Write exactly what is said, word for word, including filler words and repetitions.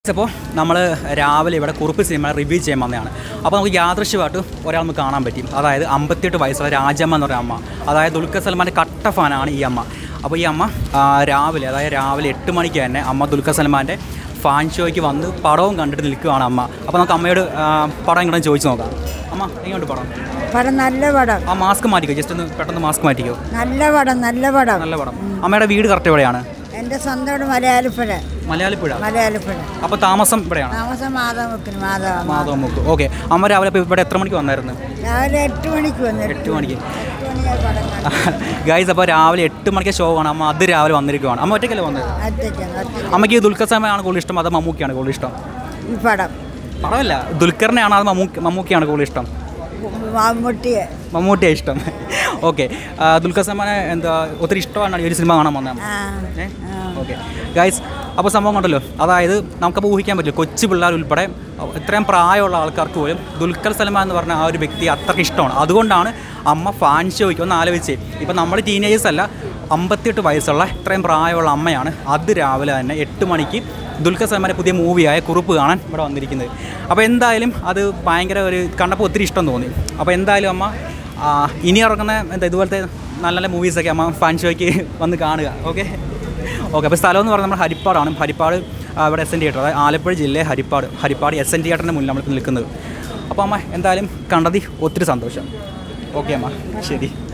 അപ്പോൾ നമ്മൾ രാവിലെ ഇവിടെ കുറുപ്പ് സിനിമ റിവ്യൂ ചെയ്യാൻ വന്നതാണ്. അപ്പോൾ നമുക്ക് യാദൃശ്യമായിട്ട് ഒരാൾ നമുക്ക് കാണാൻ പറ്റും. അതായത് അമ്പത്തിയെട്ട് വയസ്സുള്ള രാജമ്മ എന്ന് പറയുന്ന അമ്മ. അതായത് ദുൽഖർ സൽമാൻ്റെ കട്ട ഫാനാണ് ഈ അമ്മ. അപ്പോൾ ഈ അമ്മ രാവിലെ അതായത് രാവിലെ എട്ട് മണിക്ക് തന്നെ അമ്മ ദുൽഖർ സൽമാൻ്റെ ഫാൻ ഷോയ്ക്ക് വന്ന് പടവും കണ്ടിട്ട് നിൽക്കുകയാണ് അമ്മ. അപ്പോൾ നമുക്ക് അമ്മയോട് പടം ഇങ്ങോട്ട് ചോദിച്ചു നോക്കാം. അമ്മ എങ്ങോട്ട് പടം പടം നല്ല പടം. ആ മാസ്ക് മാറ്റിക്കോ, ജസ്റ്റ് ഒന്ന് പെട്ടെന്ന് മാസ്ക് മാറ്റിക്കോ. നല്ല പടം നല്ല പടം നല്ല പടം. അമ്മയുടെ വീട് കറക്റ്റ് എവിടെയാണ്? എൻ്റെ സ്വന്തം മലയാളിപ്പുഴ. മലയാളിപ്പുഴ. മലയാളിപ്പുഴ. അപ്പോൾ താമസം ഇവിടെയാണ്? താമസം മാധവമുക്കിന്. മാധവ മാധവമുക്ക്. ഓക്കെ. അമ്മ രാവിലെ ഇപ്പോൾ ഇവിടെ എത്ര മണിക്ക് വന്നായിരുന്നു? രാവിലെ എട്ട് മണിക്ക് വന്നു. എട്ട് മണിക്ക് ഗൈസ്. അപ്പോൾ രാവിലെ എട്ട് മണിക്ക് ഷോ ആണ് അമ്മ. അത് രാവിലെ വന്നിരിക്കുവാണ്. അമ്മ ഒറ്റയ്ക്കല്ലേ വന്നത്? അമ്മയ്ക്ക് ദുൽഖർ സൽമാനാണ് കൂടുതൽ ഇഷ്ടം അതോ മമ്മൂക്കിയാണ് കൂടുതൽ ഇഷ്ടം? ഈ പടം പടമല്ല, ദുൽഖറിനെയാണ് അത് മമ്മൂക്കി മമ്മൂക്കിയാണ് കൂടുതൽ ഇഷ്ടം? മമ്മൂട്ടിയെ. മമ്മൂട്ടിയാണ് ഇഷ്ടം. ഓക്കെ. ദുൽഖർ സൽമാനെ എന്താ ഒത്തിരി ഇഷ്ടമാണ് ഈ ഒരു സിനിമ കാണാൻ വന്നത്. Okay guys. അപ്പോൾ സംഭവം കണ്ടല്ലോ, അതായത് നമുക്കപ്പോൾ ഊഹിക്കാൻ പറ്റില്ല, കൊച്ചു പിള്ളേർ ഉൾപ്പെടെ ഇത്രയും പ്രായമുള്ള ആൾക്കാർക്ക് പോലും ദുൽഖർ സൽമാൻ എന്ന് പറഞ്ഞ ആ ഒരു വ്യക്തി അത്രയ്ക്ക് ഇഷ്ടമാണ്. അതുകൊണ്ടാണ് അമ്മ ഫാൻ ഷോയ്ക്ക് ഒന്ന് ആലോചിച്ച്. ഇപ്പം നമ്മൾ ടീനേജേഴ്സ് അല്ല, അമ്പത്തിയെട്ട് വയസ്സുള്ള ഇത്രയും പ്രായമുള്ള അമ്മയാണ് അത് രാവിലെ തന്നെ എട്ട് മണിക്ക് ദുൽഖർ സൽമാൻ്റെ പുതിയ മൂവിയായ കുറുപ്പ് കാണാൻ ഇവിടെ വന്നിരിക്കുന്നത്. അപ്പോൾ എന്തായാലും അത് ഭയങ്കര ഒരു കണ്ടപ്പോൾ ഒത്തിരി ഇഷ്ടം തോന്നി. അപ്പോൾ എന്തായാലും അമ്മ ഇനി ഇറങ്ങുന്ന എന്താ ഇതുപോലത്തെ നല്ല നല്ല മൂവീസൊക്കെ അമ്മ ഫാൻ ഷോയ്ക്ക് വന്ന് കാണുക. Okay okay. അപ്പോൾ സ്ഥലം എന്ന് പറഞ്ഞാൽ നമ്മൾ ഹരിപ്പാടാണ്. ഹരിപ്പാട് ഇവിടെ എസ് എൻ തിയേറ്റർ, അതായത് ആലപ്പുഴ ജില്ലയിലെ ഹരിപ്പാട് ഹരിപ്പാട് എസ് എൻ തിയേറ്ററിൻ്റെ മുന്നിൽ നമ്മൾ നിൽക്കുന്നത്. അപ്പോൾ അമ്മ എന്തായാലും കണ്ടതിൽ ഒത്തിരി സന്തോഷം. ഓക്കെ അമ്മ, ശരി.